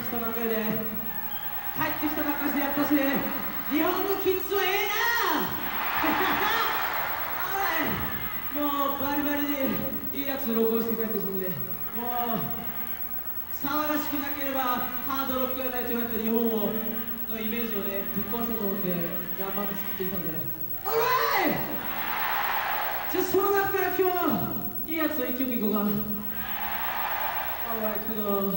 したばっかりで、帰ってきたばっかりで、やっぱし日本のキッズはええなもうバリバリにいいやつ録音してくれてしんで、もう騒がしくなければハードロックやないと言われた日本のイメージをねぶっ壊そうと思って頑張って作ってきたんでね。オーライ！じゃあその中から今日はいいやつを一曲いこうか。オーライ、この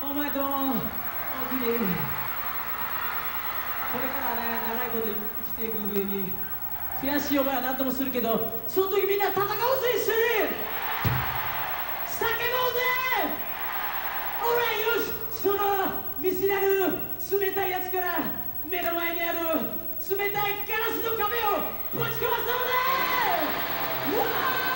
お前とおきにこれからね長いこと生きていく上に悔しい思いは何ともするけど、その時みんな戦おうぜ、一緒に叫ぼうぜ。オーライ、よし、その見知らぬ冷たいやつから目の前にある冷たいガラスの壁をぶち壊そうぜ。うわー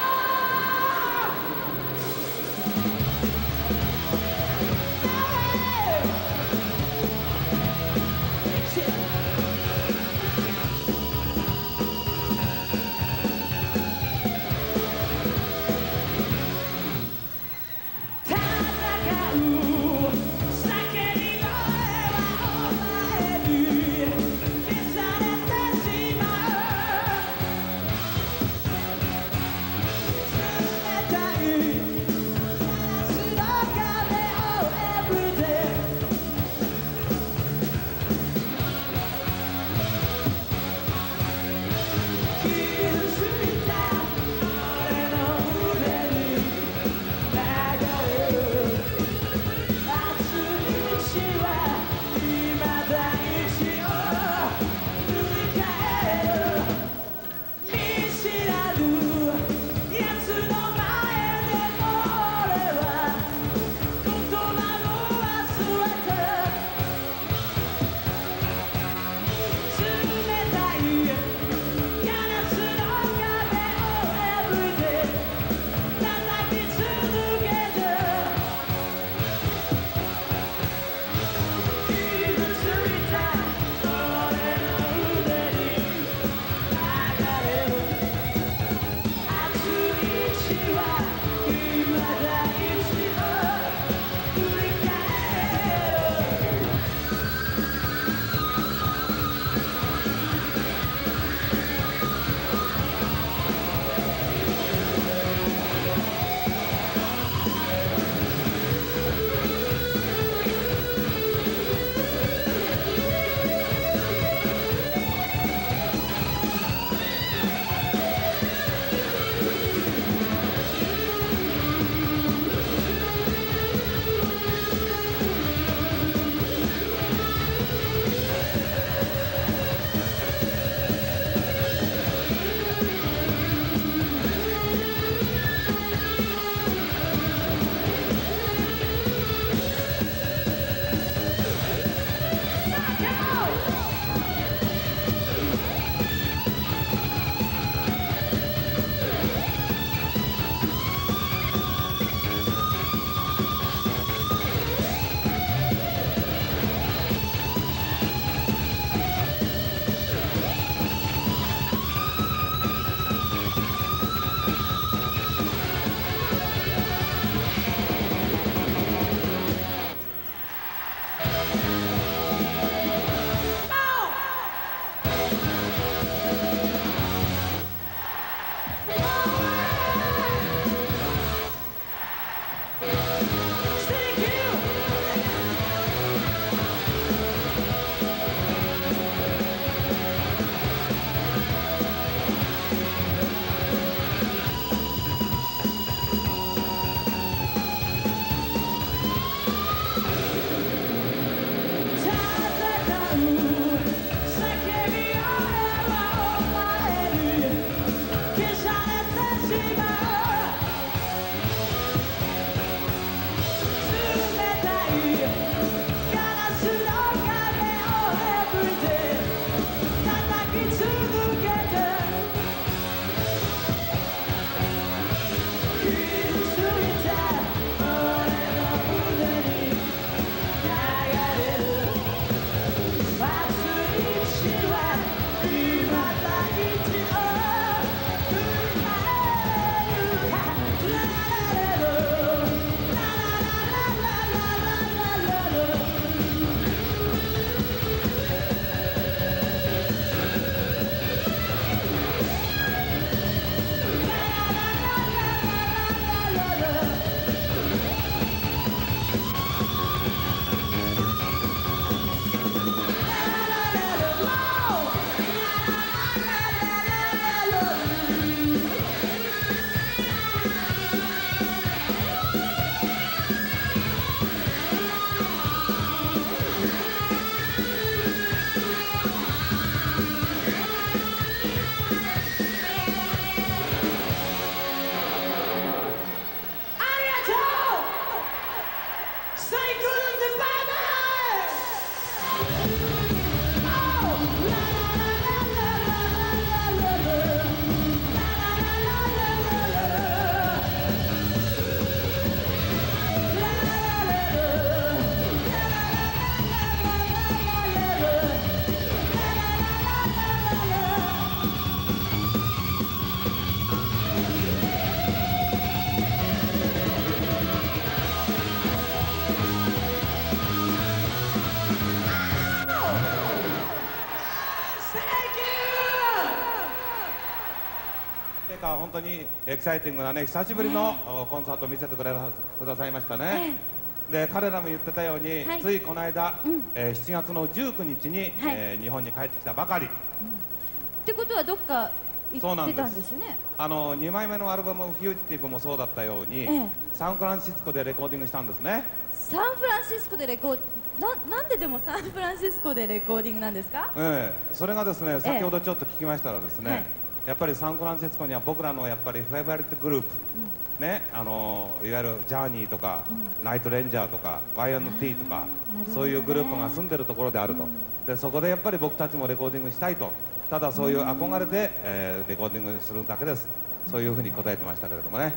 か本当にエキサイティングなね、久しぶりのコンサートを見せてくださいましたね。で彼らも言ってたように、ついこの間、7月の19日に、日本に帰ってきたばかり。 ってことはどっか行ってたんですよね。 2枚目のアルバム「フュージティブ」もそうだったように、サンフランシスコでレコーディングしたんですね。 サンフランシスコでレコーディング、なんででもサンフランシスコでレコーディングなんですか？ それがですね、先ほどちょっと聞きましたらですね、やっぱりサンフランシスコには僕らのやっぱりフェイバリットグループ、ね、いわゆるジャーニーとか、ナイトレンジャーとか Y&T とか、そういうグループが住んでるところであると。でそこでやっぱり僕たちもレコーディングしたいと、ただそういう憧れで、レコーディングするだけです、そういうふうに答えてましたけれどもね。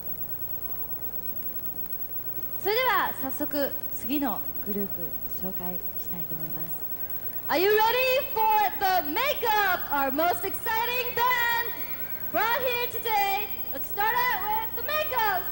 それでは早速次のグループ紹介したいと思います。 Are you ready for the Makeup, our most exciting band brought here today? Let's start out with the Makeup.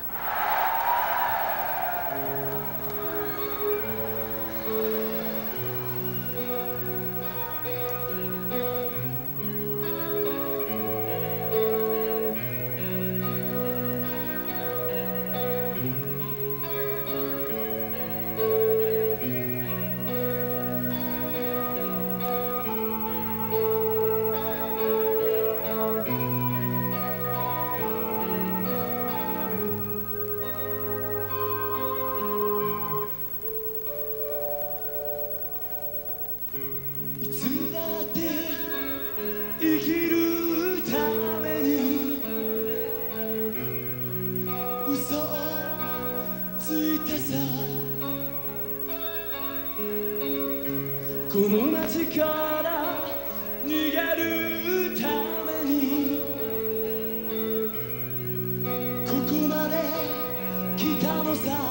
この街から逃げるためにここまで来たのさ。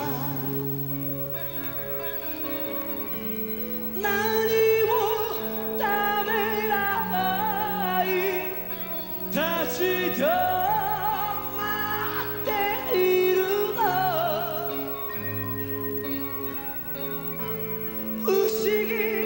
何もためらい立ち止まっているの。不思議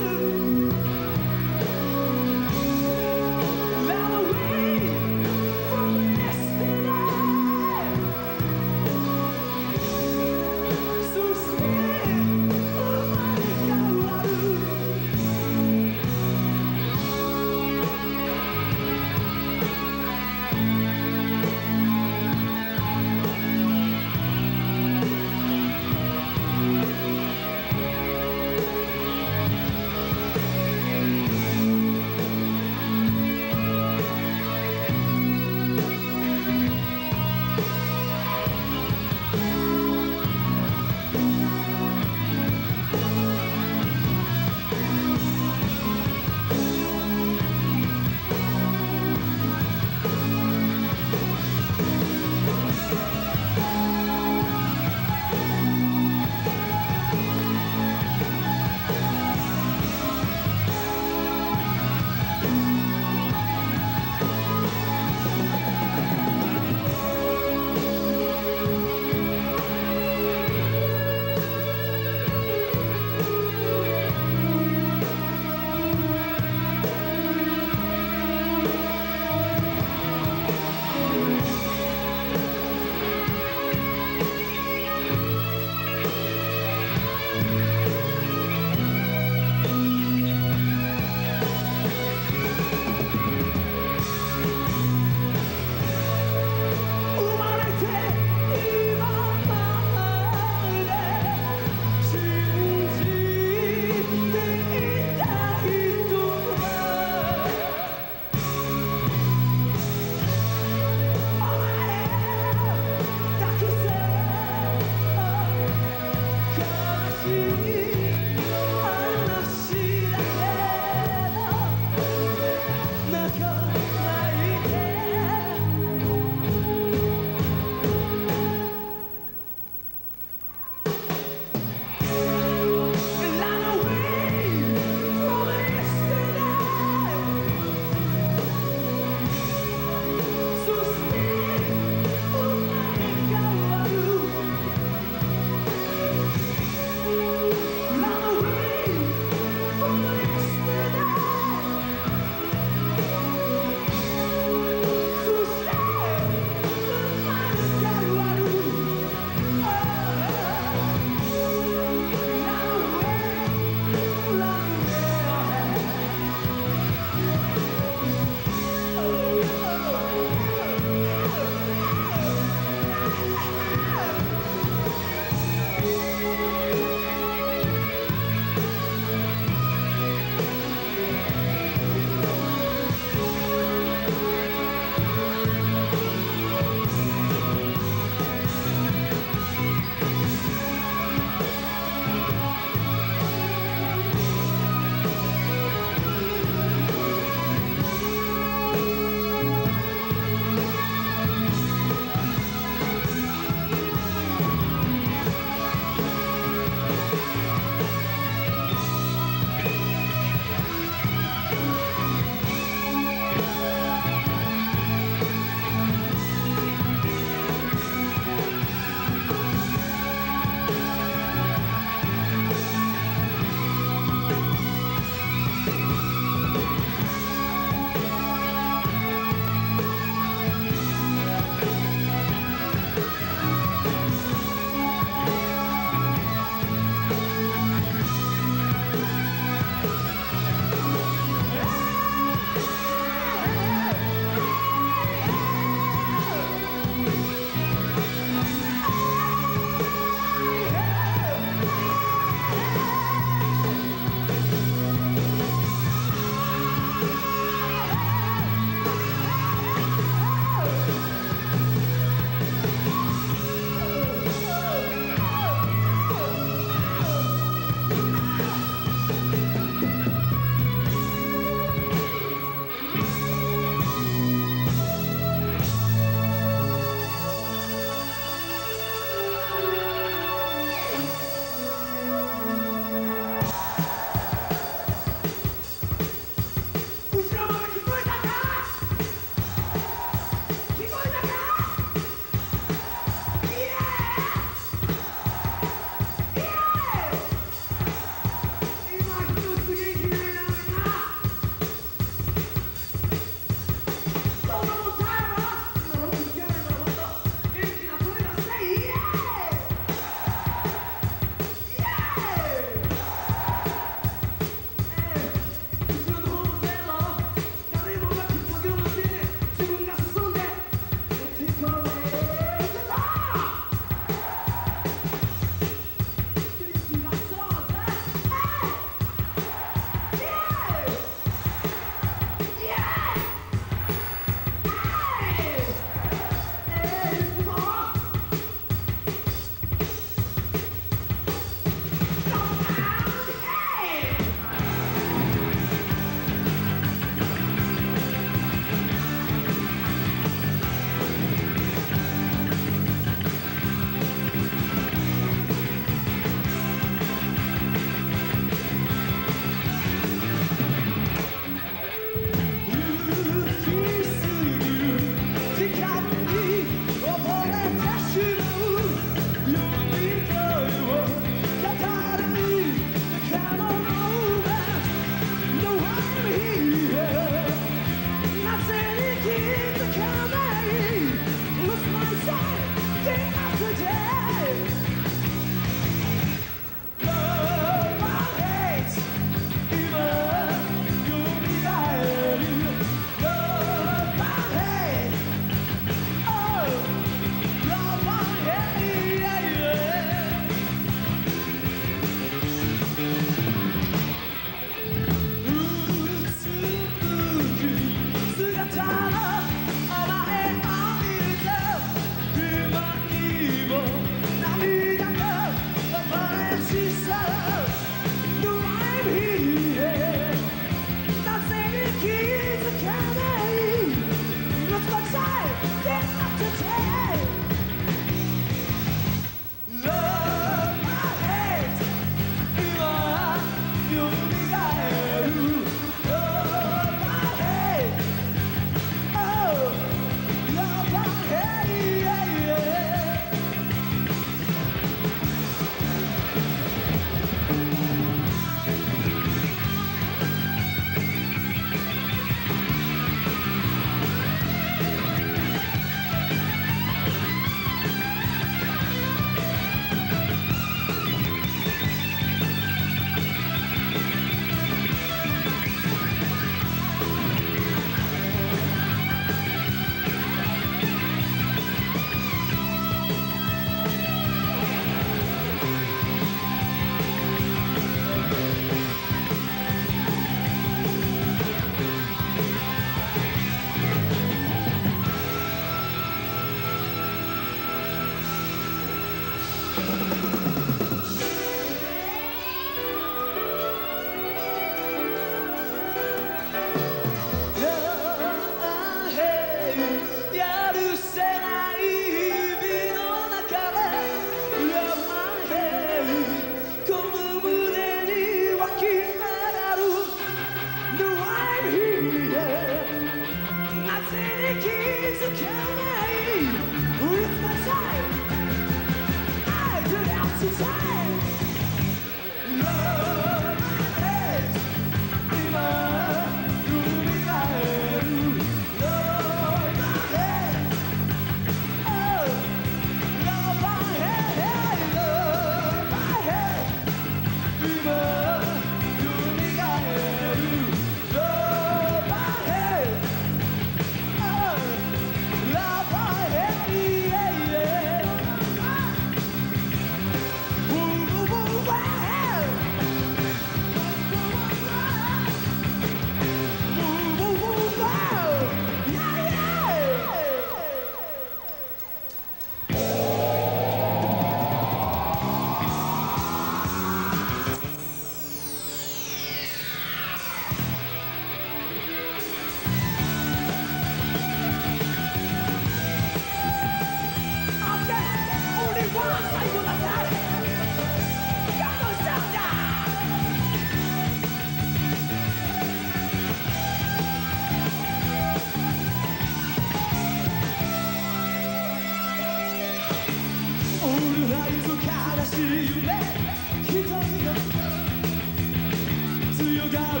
がる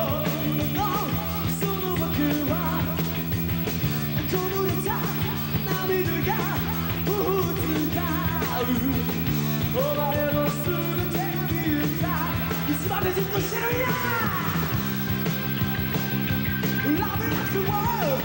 その僕はこぼれた涙がう使うお前のすぐ手が見えたいつまでじっとしてるんや Love is the world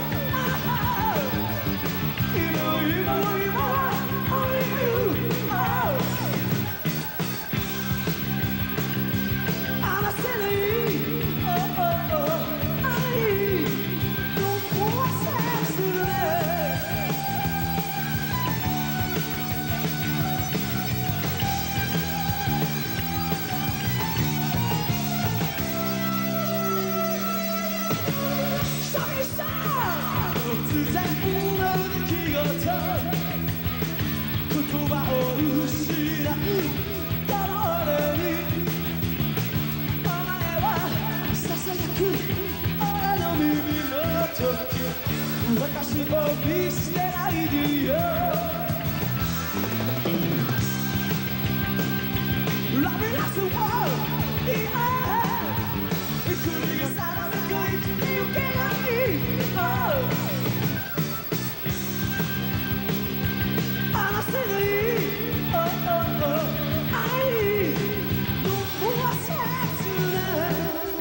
私を見捨てないでよ Love is the world国が定めと生きてゆけない離せない愛のもう切ない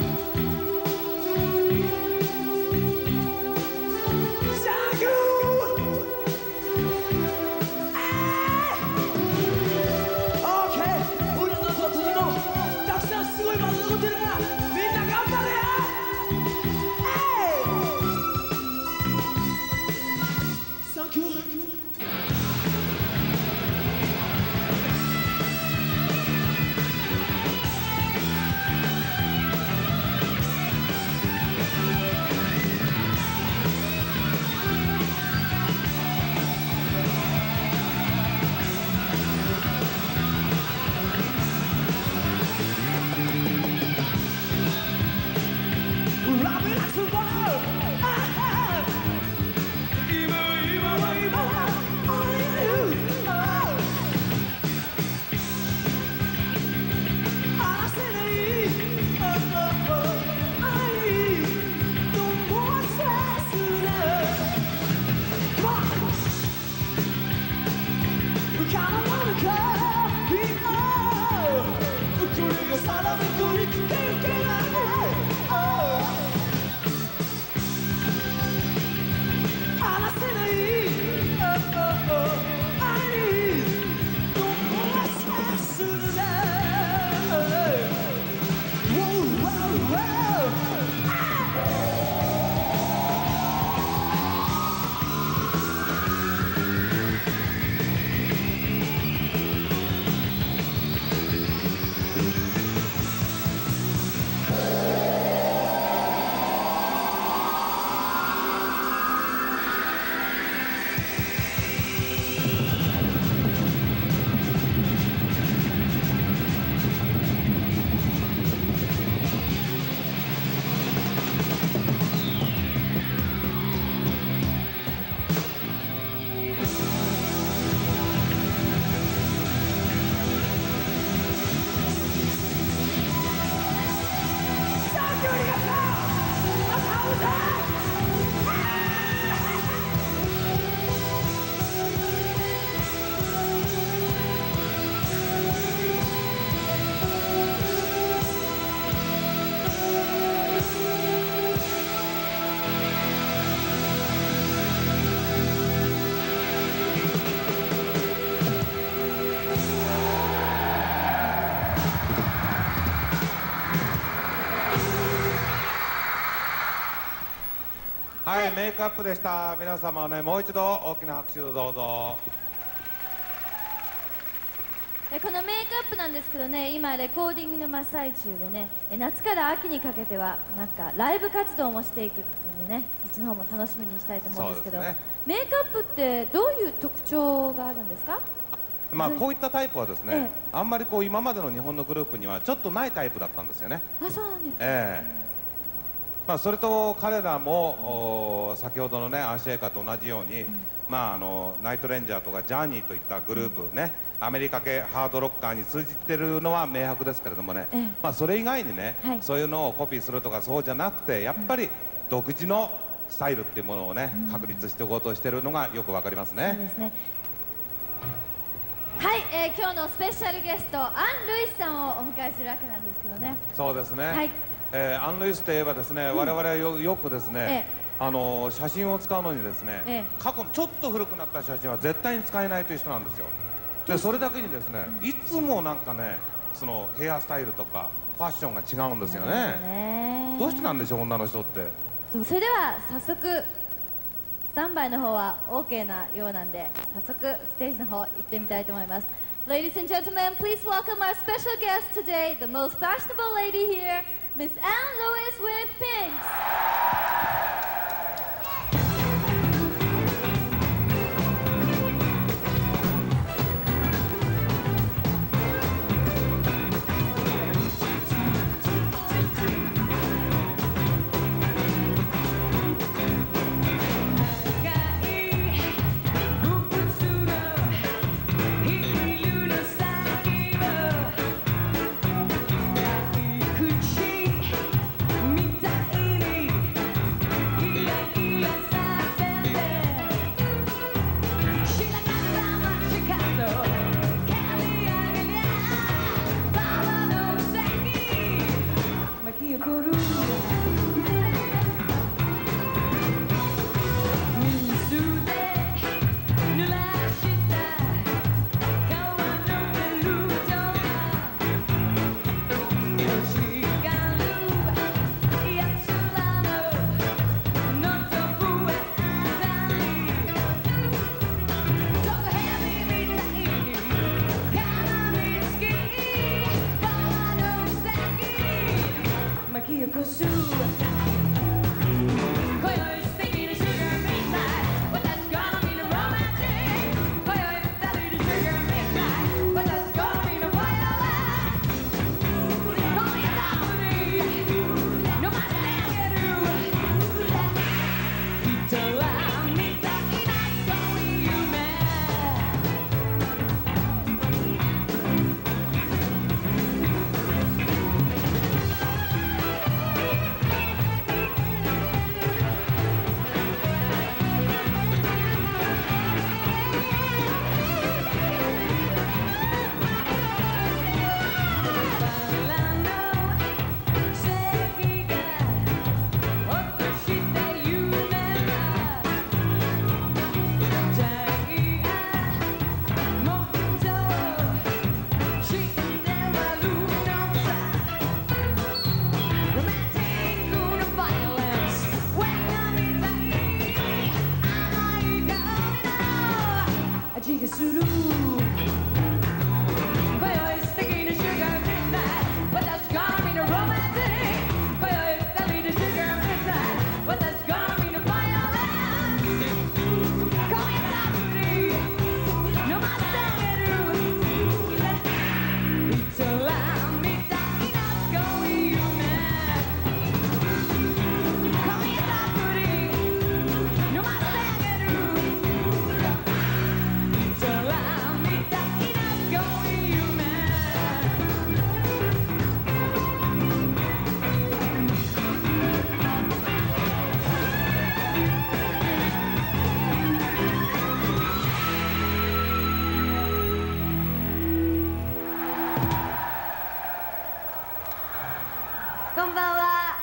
はい、メイクアップでした。皆様ね、もう一度大きな拍手をどうぞ。 このメイクアップなんですけどね、今レコーディングの真っ最中でね、夏から秋にかけてはなんかライブ活動もしていくっていうんでね、そっちの方も楽しみにしたいと思うんですけど、メイクアップってどういう特徴があるんですか？ まあこういったタイプはですね、あんまりこう今までの日本のグループにはちょっとないタイプだったんですよね。 あ、そうなんですか。 まあ、それと彼らも先ほどのねアンシェイカーと同じように、まあ、ナイトレンジャーとかジャーニーといったグループね、アメリカ系ハードロッカーに通じてるのは明白ですけれどもね、まあ、それ以外にね、そういうのをコピーするとかそうじゃなくて、やっぱり独自のスタイルっていうものをね、確立していこうとしてるのがよくわかりますね。 そうですね。はい、今日のスペシャルゲストアン・ルイスさんをお迎えするわけなんですけどね。 そうですね、 はい、 アン・ルイスといえばですね、我々はよくですね、写真を使うのにですね、過去のちょっと古くなった写真は絶対に使えないという人なんですよ。でそれだけにですね、いつもなんかね、そのヘアスタイルとかファッションが違うんですよね。どうしてなんでしょう、女の人って。 それでは早速スタンバイの方は OK なようなんで、早速ステージの方行ってみたいと思います。Ladies and gentlemen, please welcome our special guest today, the most fashionable lady here, Miss Anne Lewis with Pinks. こんばんは。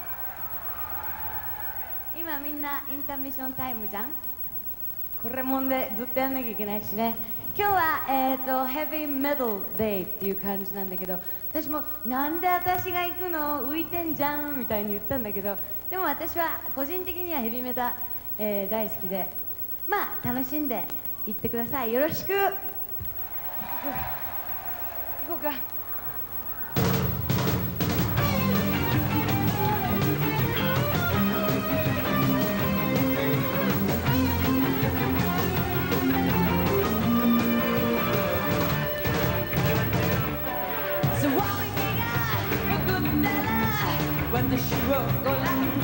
今みんなインターミッションタイムじゃん。これもんでずっとやんなきゃいけないしね。今日はヘビーメタルデイっていう感じなんだけど、私もなんで私が行くの浮いてんじゃんみたいに言ったんだけど、でも私は個人的にはヘビメタ、大好きで、まあ楽しんで行ってください。よろしく。行こうか。私をご覧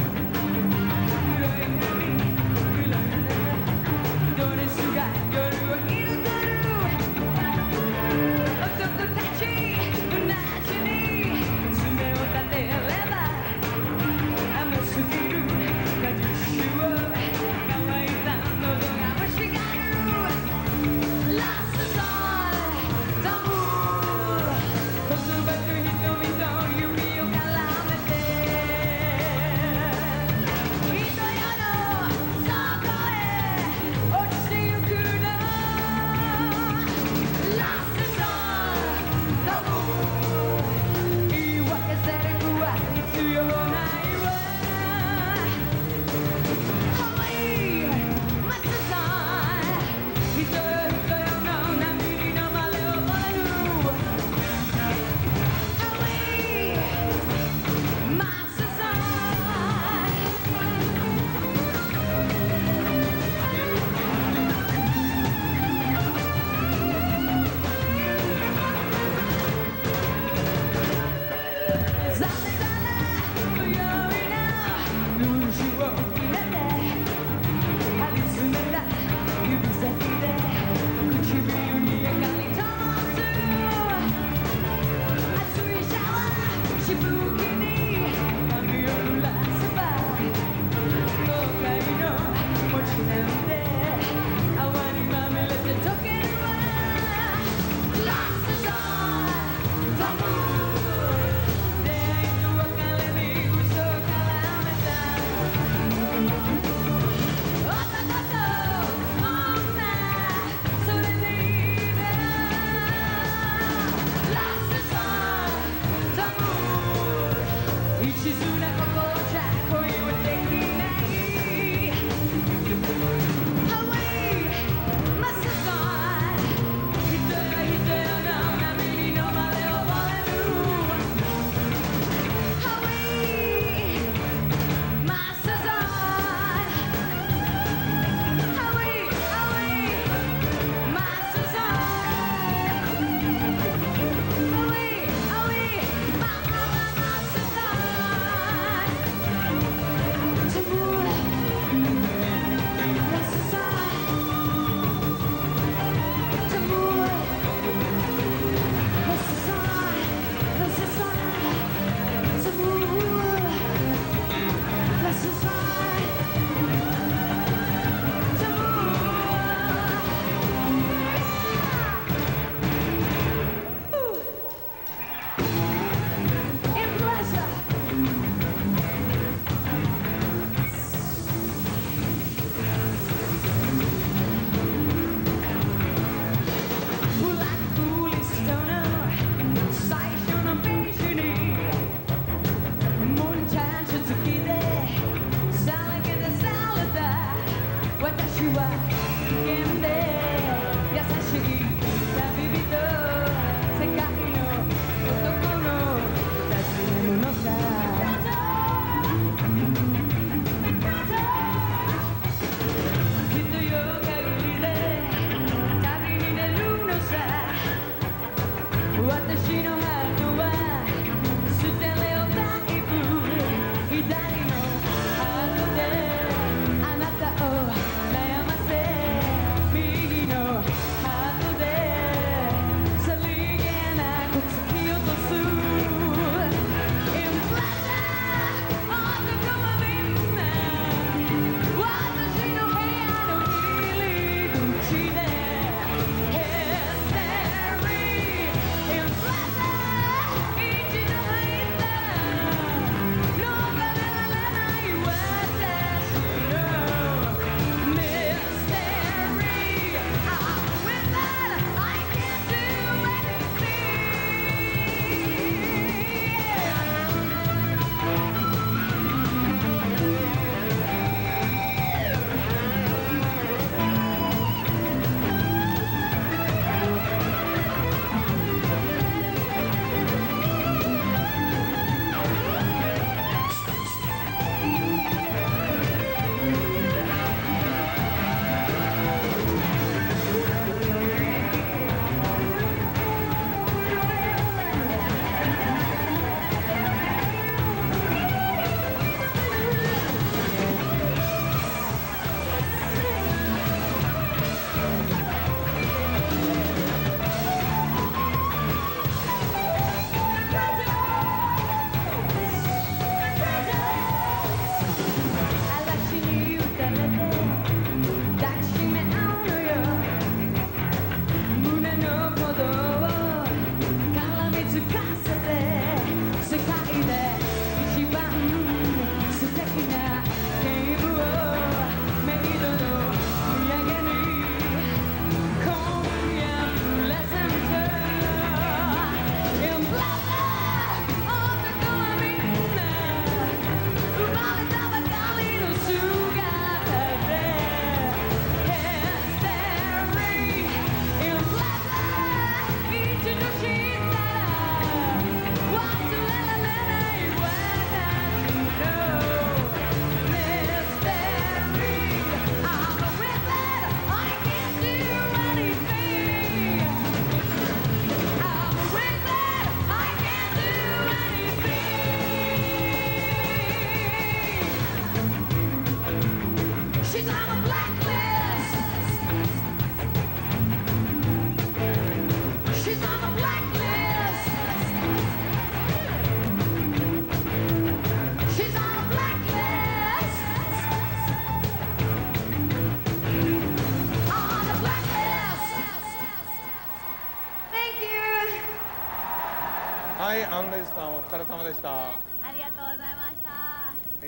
はい、アン・ルイスさんお疲れ様でした。 ありがとうございました。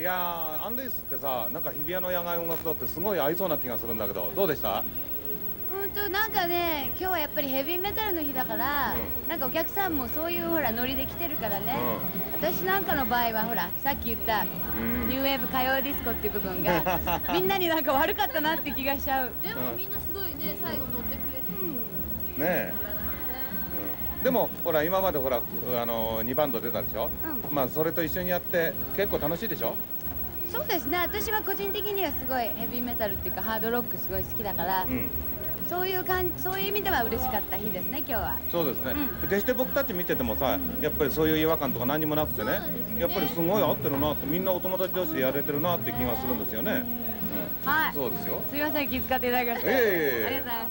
いやー、アン・ルイスってさ、なんか日比谷の野外音楽堂ってすごい合いそうな気がするんだけど、どうでした？ なんかね、今日はやっぱりヘビーメタルの日だから、なんかお客さんもそういうほらノリで来てるからね、 私なんかの場合はほらさっき言ったニューウェーブ歌謡ディスコっていう部分がみんなになんか悪かったなって気がしちゃう。 でもみんなすごいね最後乗ってくれて、 ねえ、でもほら今までほら2バンド出たでしょ、まあそれと一緒にやって結構楽しいでしょ。 そうですね、私は個人的にはすごいヘビーメタルっていうかハードロックすごい好きだから、そういう意味では嬉しかった日ですね今日は。 そうですね、決して僕たち見ててもさ、やっぱりそういう違和感とか何もなくてね、やっぱりすごい合ってるなって、みんなお友達同士でやれてるなって気がするんですよね。 はい、 そうですよ。 すいません、気遣っていただきまして、ありがとうございます。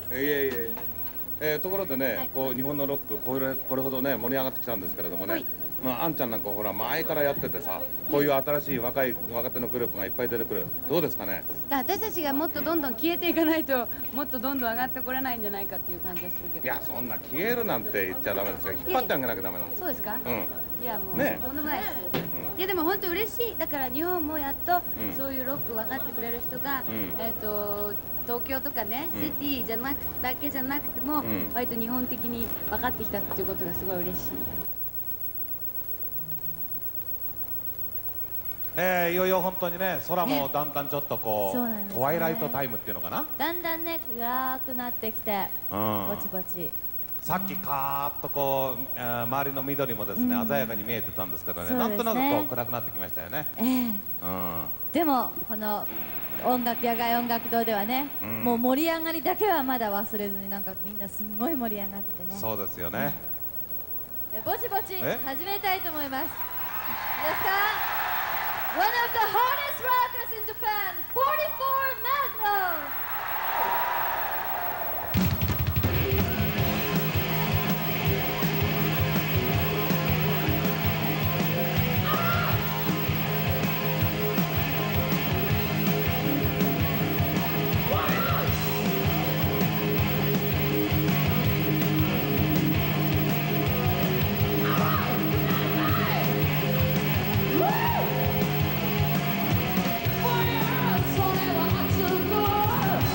ところでね、こう日本のロックこれほどね盛り上がってきたんですけれどもね、まああんちゃんなんかほら前からやっててさ、こういう新しい若手のグループがいっぱい出てくる、どうですかね。 私たちがもっとどんどん消えていかないと、もっとどんどん上がってこれないんじゃないかっていう感じがするけど。 いや、そんな消えるなんて言っちゃダメですよ。引っ張ってあげなきゃダメなんです。 そうですか。いやもう、 ね、 とんでもないです。いやでも本当嬉しい。だから日本もやっとそういうロック分かってくれる人が、東京とかね、シティじゃなくだけじゃなくても、割と日本的に分かってきたっていうことがすごい嬉しい。 いよいよ本当にね、空もだんだんちょっとこう、トワイライトタイムっていうのかな、 だんだんね暗くなってきて、ぼちぼち。 さっきカーッとこう周りの緑もですね、鮮やかに見えてたんですけどね、なんとなくこう暗くなってきましたよね。 でもこの野外音楽堂ではね、もう盛り上がりだけはまだ忘れずに、なんかみんなすんごい盛り上がってね。 そうですよね。 ぼちぼち始めたいと思います。いいですか？One of the hardest rockers in Japan, 44 Magnum! Fire!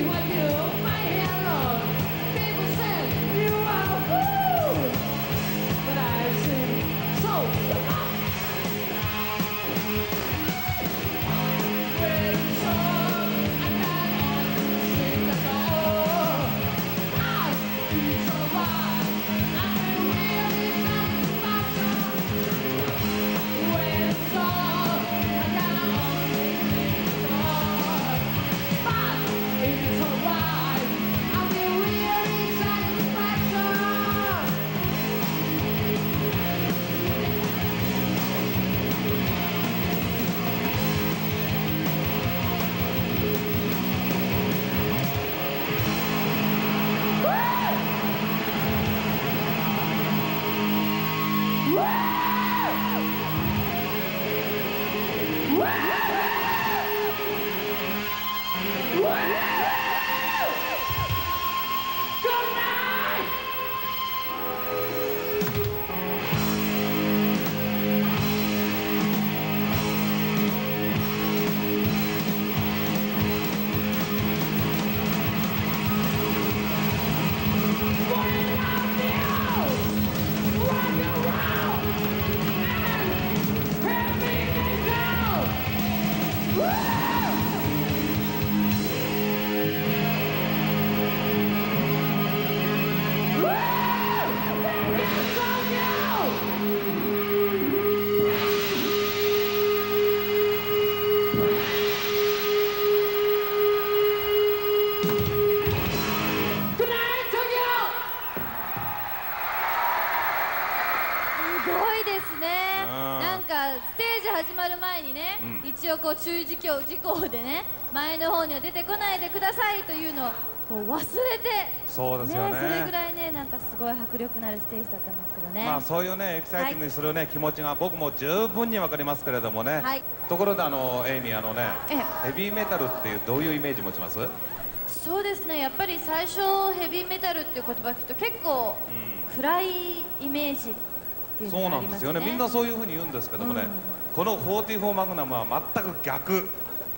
始まる前にね、一応こう注意事項でね、前の方には出てこないでくださいというのをこう忘れて、 そうですよね。 それぐらいね、なんかすごい迫力のあるステージだったんですけどね。 まあそういうねエキサイティングにするね、気持ちが僕も十分にわかりますけれどもね。ところでエイミーヘビーメタルっていうどういうイメージ持ちます？ そうですね、やっぱり最初ヘビーメタルっていう言葉聞くと結構暗いイメージっていうのがありますね。そうなんですよね。みんなそういうふうに言うんですけどもね、この44マグナムは全く逆。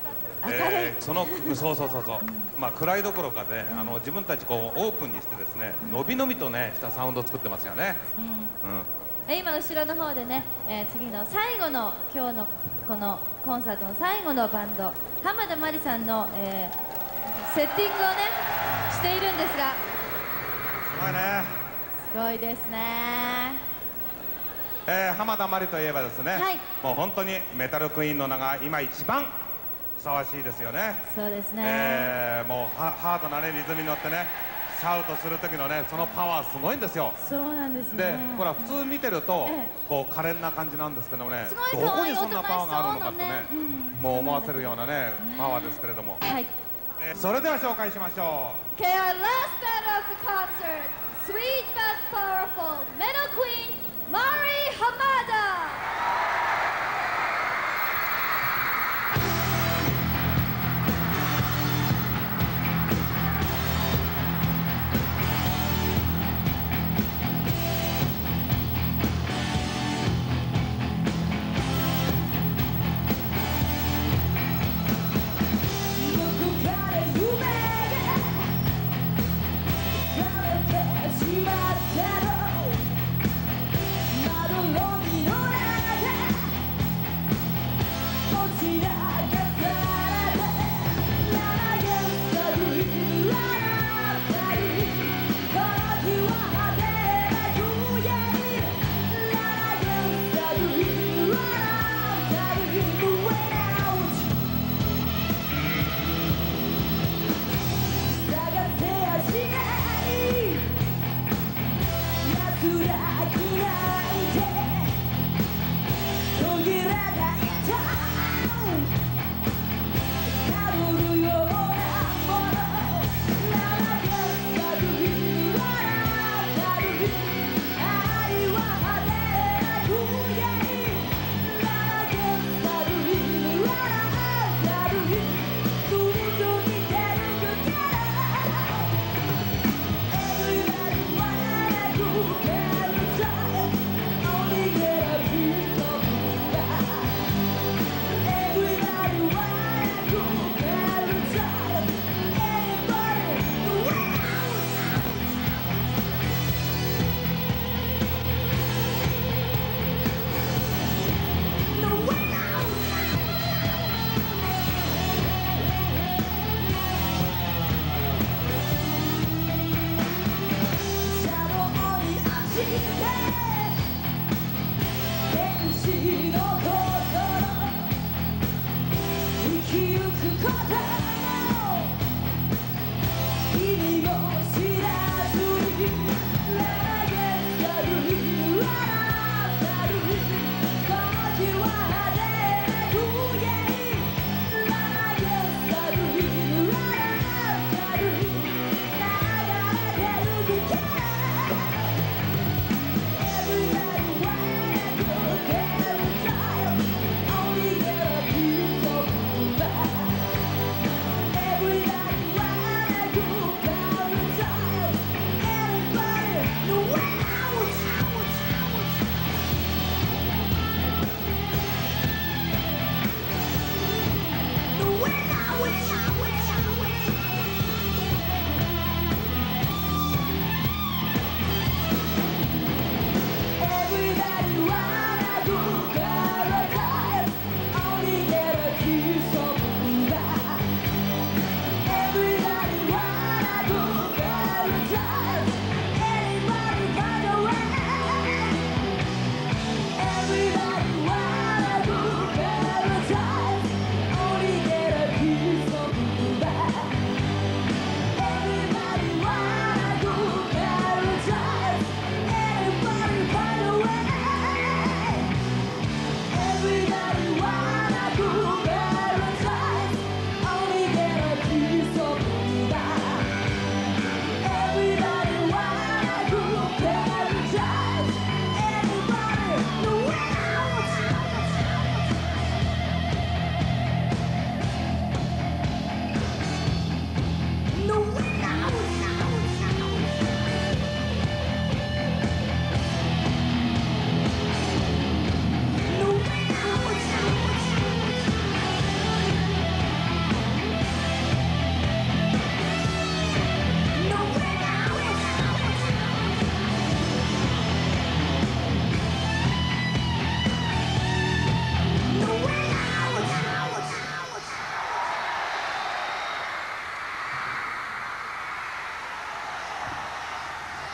まあ暗いどころかで、自分たちこうオープンにしてですね、のびのびとねしたサウンドを作ってますよね。今後ろの方でね、次の最後の今日のこのコンサートの最後のバンド浜田真理さんの、セッティングをねしているんですが、 すごいね。 すごいですね。 浜田真理といえばですね、もう本当にメタルクイーンの名が今一番ふさわしいですよね。 そうですね。 もうハードなねリズムに乗ってねシャウトする時のねそのパワーすごいんですよ。 そうなんですね。 でほら普通見てるとこう可憐な感じなんですけどもね、どこにそんなパワーがあるのかとねもう思わせるようなねパワーですけれども、それでは紹介しましょう。 Okay, our last battle of the concert, sweet but powerful metal queen Mari Hamada. Madonna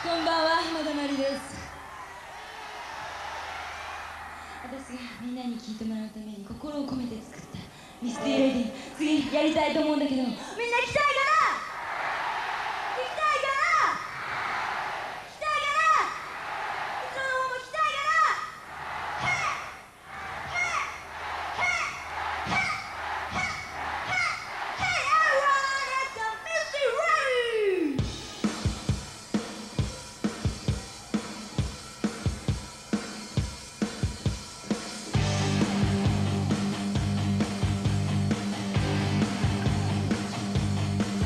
こんばんは、浜田まりです。私がみんなに聴いてもらうために心を込めて作ったミスティーレディ、次やりたいと思うんだけど、みんな来たいかな？行きたいかな？来たいかな？いつの方も来たいかな？ヘッヘッヘッヘッヘッヘッヘッヘッ everyone at the Misty Ready! 「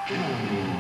す。